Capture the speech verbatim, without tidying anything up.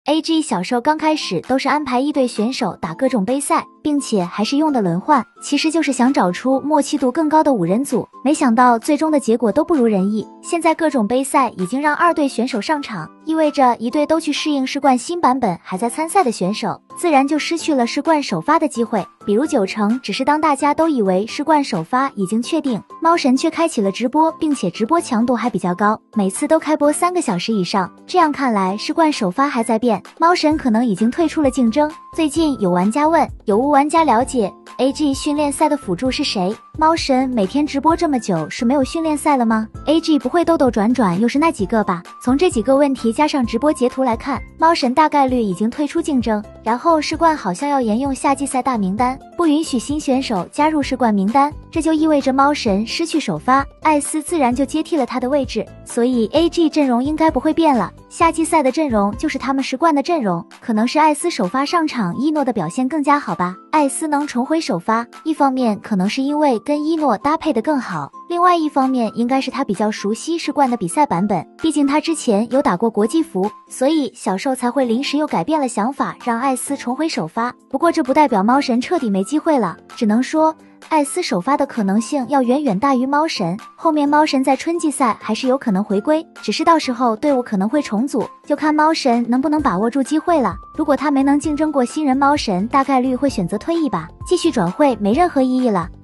A G 小兽刚开始都是安排一队选手打各种杯赛，并且还是用的轮换，其实就是想找出默契度更高的五人组，没想到最终的结果都不如人意。现在各种杯赛已经让二队选手上场，意味着一队都去适应世冠新版本还在参赛的选手，自然就失去了世冠首发的机会。比如九成，只是当大家都以为世冠首发已经确定，猫神却开启了直播，并且直播强度还比较高，每次都开播三个小时以上。这样看来，世冠首发还在变，猫神可能已经退出了竞争。最近有玩家问，有无玩家了解 A G 训练赛的辅助是谁？猫神每天直播这么久，是没有训练赛了吗？ A G 不会兜兜转转又是那几个吧？从这几个问题加上直播截图来看，猫神大概率已经退出竞争。然后世冠好像要沿用夏季赛大名单，不允许新选手加入世冠名单，这就意味着猫神失去首发，艾斯自然就接替了他的位置，所以 A G 阵容应该不会变了。夏季赛的阵容就是他们世冠的阵容，可能是艾斯首发上场，伊诺的表现更加好吧。艾斯能重回首发，一方面可能是因为跟伊诺搭配的更好，另外一方面应该是他比较熟悉世冠的比赛版本，毕竟他之前有打过国际服，所以小兽才会临时又改变了想法，让艾斯重回首发。不过这不代表猫神彻底没机会了，只能说艾斯首发的可能性要远远大于猫神，后面猫神在春季赛还是有可能回归，只是到时候队伍可能会重组，就看猫神能不能把握住机会了。如果他没能竞争过新人猫神，大概率会选择退役吧，继续转会没任何意义了。